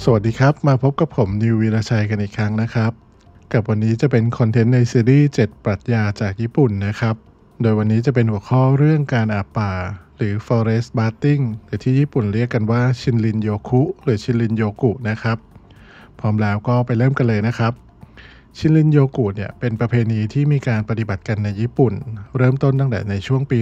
สวัสดีครับมาพบกับผมนิววีรชัยกันอีกครั้งนะครับกับวันนี้จะเป็นคอนเทนต์ในซีรีส์7ปรัชญาจากญี่ปุ่นนะครับโดยวันนี้จะเป็นหัวข้อเรื่องการอาบป่าหรือ forest bathing หรือที่ญี่ปุ่นเรียกกันว่าชินรินโยคุหรือชินรินโยกุนะครับพร้อมแล้วก็ไปเริ่มกันเลยนะครับชินรินโยกุเนี่ยเป็นประเพณีที่มีการปฏิบัติกันในญี่ปุ่นเริ่มต้นตั้งแต่ในช่วงปี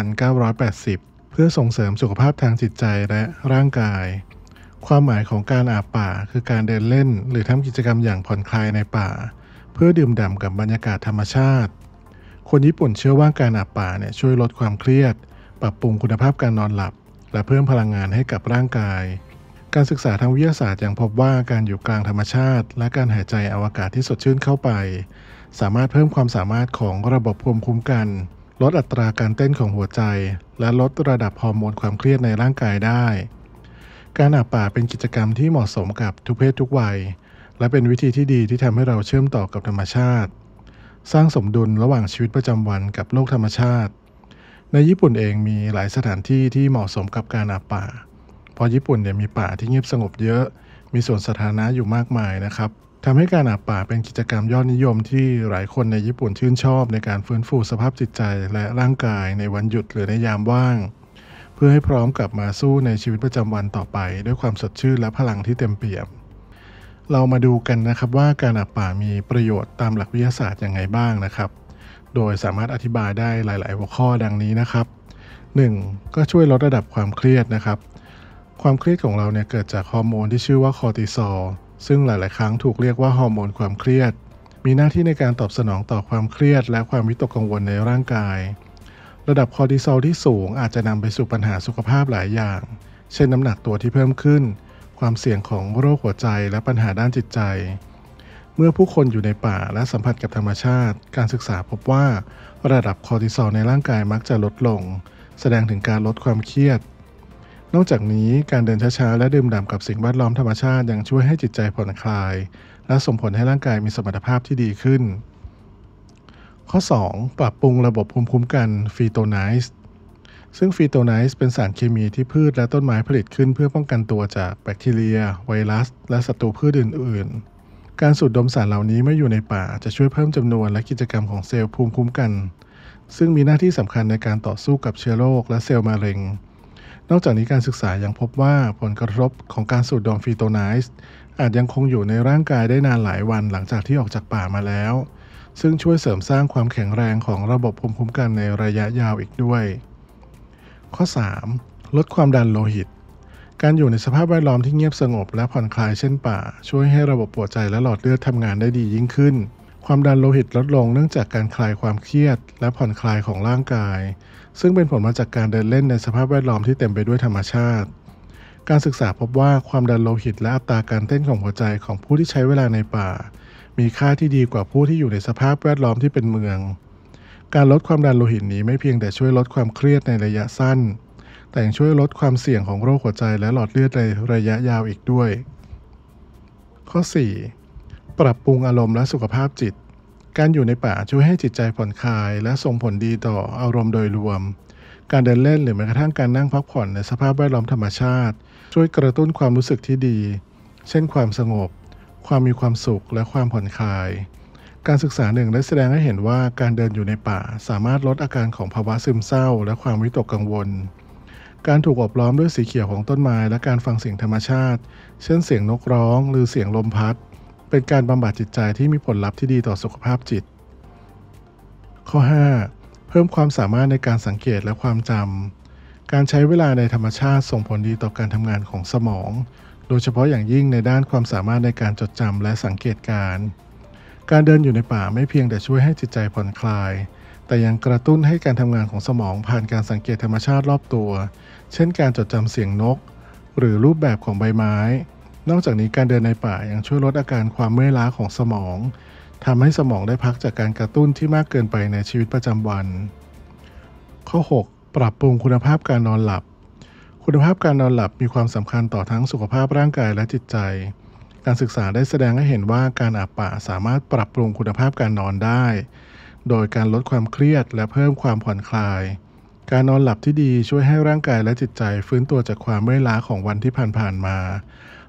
1980 เพื่อส่งเสริมสุขภาพทางจิตใจและร่างกาย ความหมายของการอาบป่าคือการเดินเล่นหรือทำกิจกรรมอย่างผ่อนคลายในป่าเพื่อดื่มด่ำกับบรรยากาศธรรมชาติคนญี่ปุ่นเชื่อว่าการอาบป่าเนี่ยช่วยลดความเครียดปรับปรุงคุณภาพการนอนหลับและเพิ่มพลังงานให้กับร่างกายการศึกษาทางวิทยาศาสตร์ยังพบว่าการอยู่กลางธรรมชาติและการหายใจอวกาศที่สดชื่นเข้าไปสามารถเพิ่มความสามารถของระบบภูมิคุ้มกันลดอัตราการเต้นของหัวใจและลดระดับฮอร์โมนความเครียดในร่างกายได้ การอาบป่าเป็นกิจกรรมที่เหมาะสมกับทุกเพศทุกวัยและเป็นวิธีที่ดีที่ทำให้เราเชื่อมต่อกับธรรมชาติสร้างสมดุลระหว่างชีวิตประจำวันกับโลกธรรมชาติในญี่ปุ่นเองมีหลายสถานที่ที่เหมาะสมกับการอาบป่าเพราะญี่ปุ่นเนี่ยมีป่าที่เงียบสงบเยอะมีสวนสาธารณะอยู่มากมายนะครับทำให้การอาบป่าเป็นกิจกรรมยอดนิยมที่หลายคนในญี่ปุ่นชื่นชอบในการฟื้นฟูสภาพจิตใจและร่างกายในวันหยุดหรือในยามว่าง เพื่อให้พร้อมกลับมาสู้ในชีวิตประจำวันต่อไปด้วยความสดชื่นและพลังที่เต็มเปี่ยมเรามาดูกันนะครับว่าการอาบป่ามีประโยชน์ตามหลักวิทยาศาสตร์ยังไงบ้างนะครับโดยสามารถอธิบายได้หลายๆหัวข้อดังนี้นะครับ 1. ก็ช่วยลดระดับความเครียดนะครับความเครียดของเราเนี่ยเกิดจากฮอร์โมนที่ชื่อว่าคอร์ติซอลซึ่งหลายๆครั้งถูกเรียกว่าฮอร์โมนความเครียดมีหน้าที่ในการตอบสนองต่อความเครียดและความวิตกกังวลในร่างกายระดับคอร์ติซอลที่สูงอาจจะนำไปสู่ปัญหาสุขภาพหลายอย่างเช่นน้ำหนักตัวที่เพิ่มขึ้นความเสี่ยงของโรคหัวใจและปัญหาด้านจิตใจเมื่อผู้คนอยู่ในป่าและสัมผัสกับธรรมชาติการศึกษาพบว่าระดับคอร์ติซอลในร่างกายมักจะลดลงแสดงถึงการลดความเครียดนอกจากนี้การเดินช้าๆและดื่มด่ำกับสิ่งแวดล้อมธรรมชาติยังช่วยให้จิตใจผ่อนคลายและส่งผลให้ร่างกายมีสมรรถภาพที่ดีขึ้น ข้อ 2. ปรับปรุงระบบภูมิคุ้มกันฟีโตไนซ์ซึ่งฟีโตไนซ์เป็นสารเคมีที่พืชและต้นไม้ผลิตขึ้นเพื่อป้องกันตัวจากแบคทีเรียไวรัสและศัตรูพืชอื่นๆการสูดดมสารเหล่านี้เมื่ออยู่ในป่าจะช่วยเพิ่มจำนวนและกิจกรรมของเซลล์ภูมิคุ้มกันซึ่งมีหน้าที่สำคัญในการต่อสู้กับเชื้อโรคและเซลล์มะเร็งนอกจากนี้การศึกษายังพบว่าผลกระทบของการสูดดมฟีโตไนซ์อาจยังคงอยู่ในร่างกายได้นานหลายวันหลังจากที่ออกจากป่ามาแล้วซึ่งช่วยเสริมสร้างความแข็งแรงของระบบภูมิคุ้มกันในระยะยาวอีกด้วย ข้อ 3. ลดความดันโลหิตการอยู่ในสภาพแวดล้อมที่เงียบสงบและผ่อนคลายเช่นป่าช่วยให้ระบบหัวใจและหลอดเลือดทำงานได้ดียิ่งขึ้นความดันโลหิตลดลงเนื่องจากการคลายความเครียดและผ่อนคลายของร่างกายซึ่งเป็นผลมาจากการเดินเล่นในสภาพแวดล้อมที่เต็มไปด้วยธรรมชาติการศึกษาพบว่าความดันโลหิตและอัตราการเต้นของหัวใจของผู้ที่ใช้เวลาในป่ามีค่าที่ดีกว่าผู้ที่อยู่ในสภาพแวดล้อมที่เป็นเมืองการลดความดันโลหิตนี้ไม่เพียงแต่ช่วยลดความเครียดในระยะสั้นแต่ยังช่วยลดความเสี่ยงของโรคหัวใจและหลอดเลือดในระยะยาวอีกด้วยข้อ 4. ปรับปรุงอารมณ์และสุขภาพจิตการอยู่ในป่าช่วยให้จิตใจผ่อนคลายและส่งผลดีต่ออารมณ์โดยรวมการเดินเล่นหรือแม้กระทั่งการนั่งพักผ่อนในสภาพแวดล้อมธรรมชาติช่วยกระตุ้นความรู้สึกที่ดีเช่นความสงบความมีความสุขและความผ่อนคลายการศึกษาหนึ่งได้แสดงให้เห็นว่าการเดินอยู่ในป่าสามารถลดอาการของภาวะซึมเศร้าและความวิตกกังวลการถูกอบล้อมด้วยสีเขียวของต้นไม้และการฟังเสียงธรรมชาติเช่นเสียงนกร้องหรือเสียงลมพัดเป็นการบำบัดจิตใจที่มีผลลัพธ์ที่ดีต่อสุขภาพจิตข้อ 5. เพิ่มความสามารถในการสังเกตและความจำการใช้เวลาในธรรมชาติส่งผลดีต่อการทำงานของสมองโดยเฉพาะอย่างยิ่งในด้านความสามารถในการจดจำและสังเกตการเดินอยู่ในป่าไม่เพียงแต่ช่วยให้จิตใจผ่อนคลายแต่ยังกระตุ้นให้การทำงานของสมองผ่านการสังเกตธรรมชาติรอบตัวเช่นการจดจำเสียงนกหรือรูปแบบของใบไม้นอกจากนี้การเดินในป่ายังช่วยลดอาการความเมื่อยล้าของสมองทำให้สมองได้พักจากการกระตุ้นที่มากเกินไปในชีวิตประจำวันข้อ 6. ปรับปรุงคุณภาพการนอนหลับคุณภาพการนอนหลับมีความสำคัญต่อทั้งสุขภาพร่างกายและจิตใจการศึกษาได้แสดงให้เห็นว่าการอาบป่าสามารถปรับปรุงคุณภาพการนอนได้โดยการลดความเครียดและเพิ่มความผ่อนคลายการนอนหลับที่ดีช่วยให้ร่างกายและจิตใจฟื้นตัวจากความเมื่อยล้าของวันที่ผ่านๆมา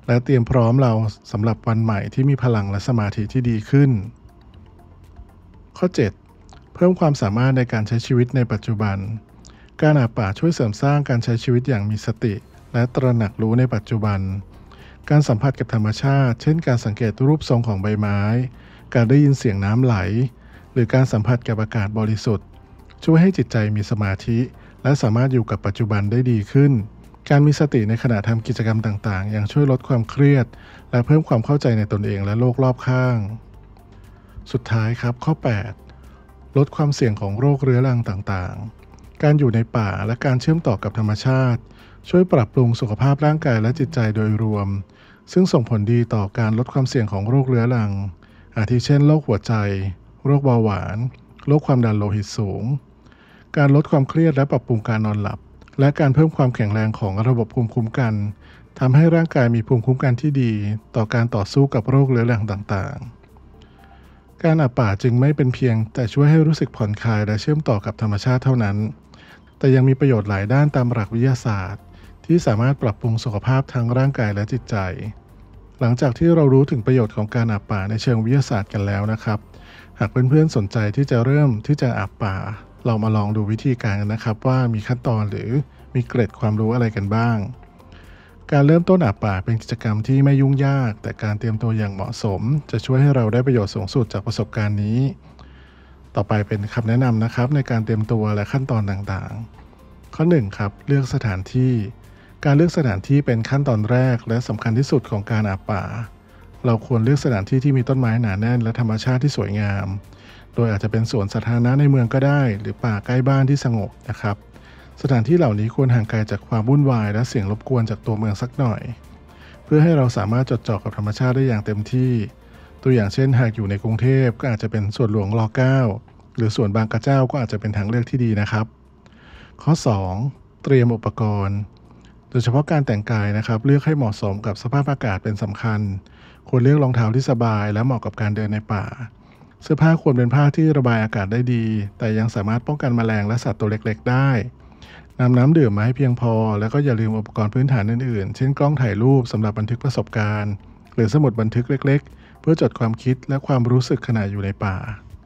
และเตรียมพร้อมเราสำหรับวันใหม่ที่มีพลังและสมาธิที่ดีขึ้นข้อ 7. เพิ่มความสามารถในการใช้ชีวิตในปัจจุบันการอาบป่าช่วยเสริมสร้างการใช้ชีวิตอย่างมีสติและตระหนักรู้ในปัจจุบันการสัมผัสกับธรรมชาติเช่นการสังเกตรูปทรงของใบไม้การได้ยินเสียงน้ำไหลหรือการสัมผัสกับอากาศบริสุทธิ์ช่วยให้จิตใจมีสมาธิและสามารถอยู่กับปัจจุบันได้ดีขึ้นการมีสติในขณะทำกิจกรรมต่างๆยังช่วยลดความเครียดและเพิ่มความเข้าใจในตนเองและโลกรอบข้างสุดท้ายครับข้อ 8. ลดความเสี่ยงของโรคเรื้อรังต่างๆการอยู่ในป่าและการเชื่อมต่อกับธรรมชาติช่วยปรับปรุงสุขภาพร่างกายและจิตใจโดยรวมซึ่งส่งผลดีต่อการลดความเสี่ยงของโรคเรื้อรังอาทิเช่นโรคหัวใจโรคเบาหวานโรคความดันโลหิตสูงการลดความเครียดและปรับปรุงการนอนหลับและการเพิ่มความแข็งแรงของระบบภูมิคุ้มกันทำให้ร่างกายมีภูมิคุ้มกันที่ดีต่อการต่อสู้กับโรคเรื้อรังต่างๆการอาบป่าจึงไม่เป็นเพียงแต่ช่วยให้รู้สึกผ่อนคลายและเชื่อมต่อกับธรรมชาติเท่านั้นแต่ยังมีประโยชน์หลายด้านตามหลักวิทยาศาสตร์ที่สามารถปรับปรุงสุขภาพทั้งร่างกายและจิตใจหลังจากที่เรารู้ถึงประโยชน์ของการอาบป่าในเชิงวิทยาศาสตร์กันแล้วนะครับหากเพื่อนๆสนใจที่จะเริ่มที่จะอาบป่าเรามาลองดูวิธีการกันนะครับว่ามีขั้นตอนหรือมีเกร็ดความรู้อะไรกันบ้างการเริ่มต้นอาบป่าเป็นกิจกรรมที่ไม่ยุ่งยากแต่การเตรียมตัวอย่างเหมาะสมจะช่วยให้เราได้ประโยชน์สูงสุดจากประสบการณ์นี้ต่อไปเป็นคำแนะนำนะครับในการเตรียมตัวและขั้นตอนต่างๆข้อ 1 ครับเลือกสถานที่การเลือกสถานที่เป็นขั้นตอนแรกและสำคัญที่สุดของการอาบป่าเราควรเลือกสถานที่ที่มีต้นไม้หนาแน่นและธรรมชาติที่สวยงามโดยอาจจะเป็นสวนสาธารณะในเมืองก็ได้หรือป่าใกล้บ้านที่สงบนะครับสถานที่เหล่านี้ควรห่างไกลจากความวุ่นวายและเสียงรบกวนจากตัวเมืองสักหน่อยเพื่อให้เราสามารถจดจ่อกับธรรมชาติได้อย่างเต็มที่ตัวอย่างเช่นหากอยู่ในกรุงเทพก็อาจจะเป็นสวนหลวงร9หรือสวนบางกระเจ้าก็อาจจะเป็นทางเลือกที่ดีนะครับข้อ 2. เตรียมอุปกรณ์โดยเฉพาะการแต่งกายนะครับเลือกให้เหมาะสมกับสภาพอากาศเป็นสำคัญควรเลือกรองเท้าที่สบายและเหมาะกับการเดินในป่าเสื้อผ้าควรเป็นผ้าที่ระบายอากาศได้ดีแต่ยังสามารถป้องกันแมลงและสัตว์ตัวเล็กๆได้นำน้ำดื่มมาให้เพียงพอแล้วก็อย่าลืมอุปกรณ์พื้นฐานอื่นๆเช่นกล้องถ่ายรูปสำหรับบันทึกประสบการณ์หรือสมุดบันทึกเล็กๆเพื่อจดความคิดและความรู้สึกขณะอยู่ในป่า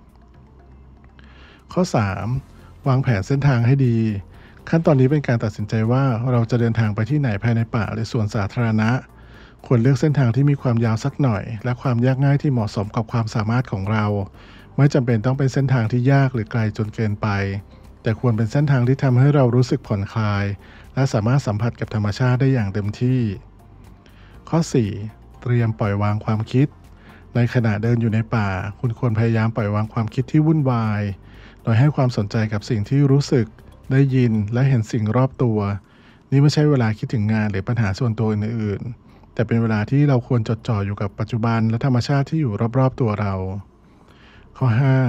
ข้อ 3. วางแผนเส้นทางให้ดีขั้นตอนนี้เป็นการตัดสินใจว่าเราจะเดินทางไปที่ไหนภายในป่าหรือสวนสาธารณะควรเลือกเส้นทางที่มีความยาวสักหน่อยและความยากง่ายที่เหมาะสมกับความสามารถของเราไม่จำเป็นต้องเป็นเส้นทางที่ยากหรือไกลจนเกินไปแต่ควรเป็นเส้นทางที่ทำให้เรารู้สึกผ่อนคลายและสามารถสัมผัสกับธรรมชาติได้อย่างเต็มที่ข้อ 4. เตรียมปล่อยวางความคิดในขณะเดินอยู่ในป่าคุณควรพยายามปล่อยวางความคิดที่วุ่นวายโดยให้ความสนใจกับสิ่งที่รู้สึกได้ยินและเห็นสิ่งรอบตัวนี่ไม่ใช่เวลาคิดถึงงานหรือปัญหาส่วนตัวอื่นๆแต่เป็นเวลาที่เราควรจดจ่ออยู่กับปัจจุบันและธรรมชาติที่อยู่รอบๆตัวเราข้อ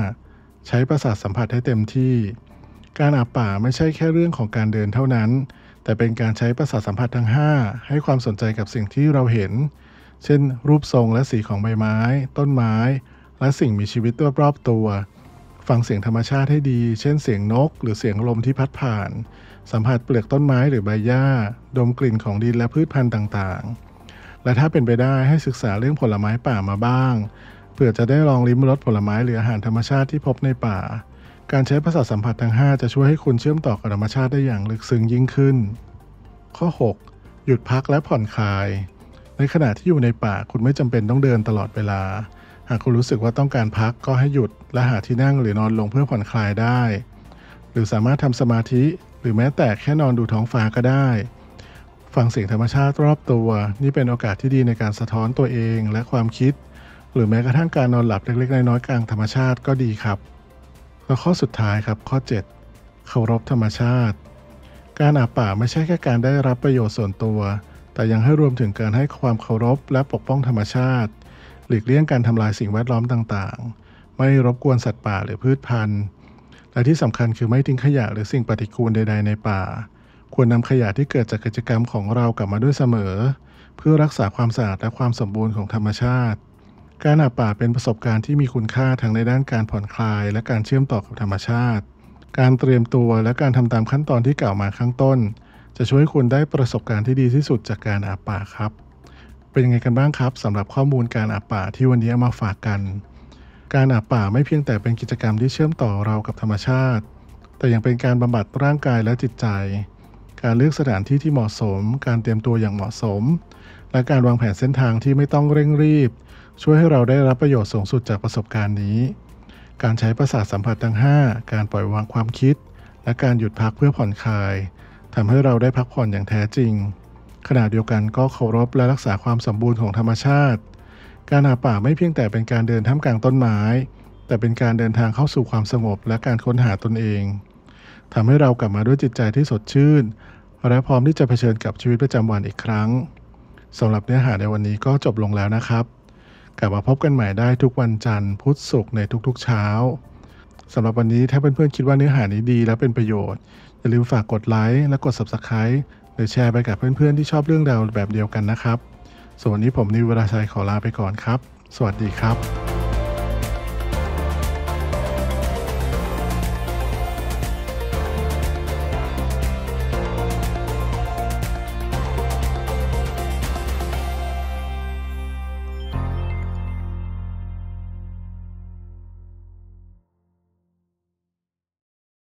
5. ใช้ประสาทสัมผัสให้เต็มที่การอาบป่าไม่ใช่แค่เรื่องของการเดินเท่านั้นแต่เป็นการใช้ประสาทสัมผัสทั้ง5ให้ความสนใจกับสิ่งที่เราเห็นเช่นรูปทรงและสีของใบไม้ต้นไม้และสิ่งมีชีวิตรอบๆตัวฟังเสียงธรรมชาติให้ดีเช่นเสียงนกหรือเสียงลมที่พัดผ่านสัมผัสเปลือกต้นไม้หรือใบหญ้าดมกลิ่นของดินและพืชพันธุ์ต่างๆและถ้าเป็นไปได้ให้ศึกษาเรื่องผลไม้ป่ามาบ้างเพื่อจะได้ลองลิ้มรสผลไม้หรืออาหารธรรมชาติที่พบในป่าการใช้ประสาทสัมผัสทั้ง5จะช่วยให้คุณเชื่อมต่อกับธรรมชาติได้อย่างลึกซึ้งยิ่งขึ้นข้อ 6. หยุดพักและผ่อนคลายในขณะที่อยู่ในป่าคุณไม่จำเป็นต้องเดินตลอดเวลาหากคุณรู้สึกว่าต้องการพักก็ให้หยุดและหาที่นั่งหรือนอนลงเพื่อผ่อนคลายได้หรือสามารถทำสมาธิหรือแม้แต่แค่นอนดูท้องฟ้าก็ได้ฟังเสียงธรรมชาติรอบตัวนี่เป็นโอกาสที่ดีในการสะท้อนตัวเองและความคิดหรือแม้กระทั่งการนอนหลับเล็กๆน้อยๆกลางธรรมชาติก็ดีครับและข้อสุดท้ายครับข้อ 7. เคารพธรรมชาติการอาบป่าไม่ใช่แค่การได้รับประโยชน์ส่วนตัวแต่ยังให้รวมถึงการให้ความเคารพและปกป้องธรรมชาติหลีกเลี่ยงการทำลายสิ่งแวดล้อมต่างๆไม่รบกวนสัตว์ป่าหรือพืชพันธุ์และที่สำคัญคือไม่ทิ้งขยะหรือสิ่งปฏิกูลใดๆในป่าควรนำขยะที่เกิดจากกิจกรรมของเรากลับมาด้วยเสมอเพื่อรักษาความสะอาดและความสมบูรณ์ของธรรมชาติการอาบป่าเป็นประสบการณ์ที่มีคุณค่าทั้งในด้านการผ่อนคลายและการเชื่อมต่อกับธรรมชาติการเตรียมตัวและการทำตามขั้นตอนที่กล่าวมาข้างต้นจะช่วยคุณได้ประสบการณ์ที่ดีที่สุดจากการอาบป่าครับเป็นยังไงกันบ้างครับสำหรับข้อมูลการอาบป่าที่วันนี้เอามาฝากกันการอาบป่าไม่เพียงแต่เป็นกิจกรรมที่เชื่อมต่อเรากับธรรมชาติแต่ยังเป็นการบำบัดร่างกายและจิตใจการเลือกสถานที่ที่เหมาะสมการเตรียมตัวอย่างเหมาะสมและการวางแผนเส้นทางที่ไม่ต้องเร่งรีบช่วยให้เราได้รับประโยชน์สูงสุดจากประสบการณ์นี้การใช้ประสาทสัมผัสทั้ง5การปล่อยวางความคิดและการหยุดพักเพื่อผ่อนคลายทำให้เราได้พักผ่อนอย่างแท้จริงขณะเดียวกันก็เคารพและรักษาความสมบูรณ์ของธรรมชาติการหาป่าไม่เพียงแต่เป็นการเดินท่ามกลางต้นไม้แต่เป็นการเดินทางเข้าสู่ความสงบและการค้นหาตนเองทำให้เรากลับมาด้วยจิตใจที่สดชื่นและพร้อมที่จะเผชิญกับชีวิตประจำวันอีกครั้งสำหรับเนื้อหาในวันนี้ก็จบลงแล้วนะครับกลับมาพบกันใหม่ได้ทุกวันจันทร์พุธศุกร์ในทุกๆเช้าสำหรับวันนี้ถ้าเพื่อนๆคิดว่าเนื้อหานี้ดีและเป็นประโยชน์อย่าลืมฝากกดไลค์และกด Subscribe หรือแชร์ไปกับเพื่อนๆที่ชอบเรื่องราวแบบเดียวกันนะครับส่วนวันนี้ผมนิว วราชัยขอลาไปก่อนครับสวัสดีครับ